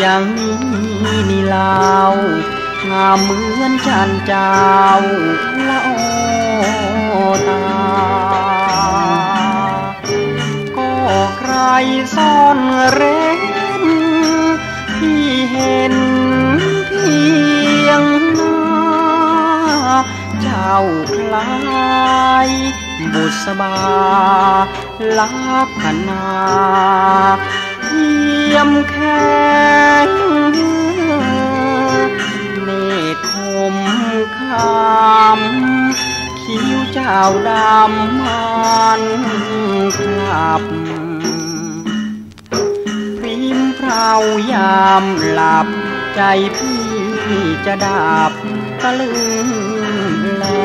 อย่างนี้นี่ลาวงามเหมือนจันเจ้าละโอตาก็ใครซ่อนเร้นที่เห็นเพียงหน้าเจ้าคล้ายบุษบาลักษณะเทียมแข็งเนตรคมคำคิ้วเจ้าดำมันกลับพริมเพรายามหลับใจพี่จะดับตะลึงแล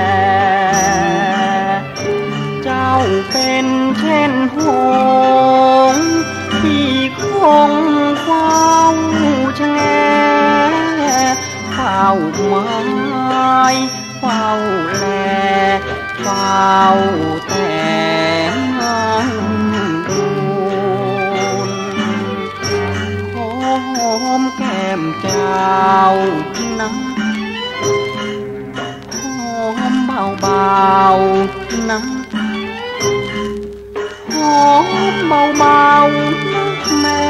เจ้าเป็นเช่นหงส์ที่คงเฝ้าแช่เฝ้าไม้เฝ้าแลเฝ้าแต่ดูหอมแก้มเจ้านะหอมเบาๆนะหอมเบาๆนะแม่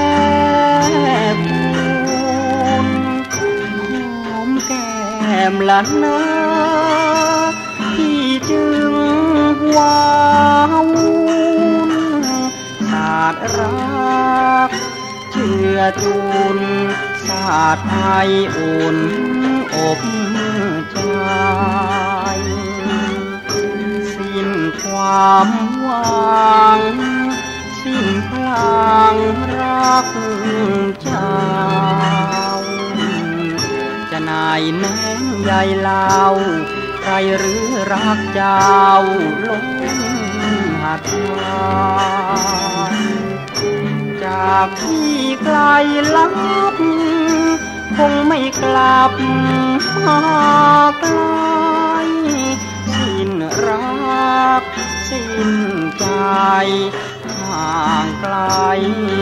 คุณหอมแก้มละนะที่จึงว้าวสาดรักเชื่อจุนสาดไออุ่นอบใจสิ้นความหวังสิ้นพลังรักเจ้าจะนายแน่งใหญ่เล่าใครหรือรักเจ้าล้นหัดจากที่ไกลลับคงไม่กลับมาไกลสิ้นรักสิ้นใจห่างไกล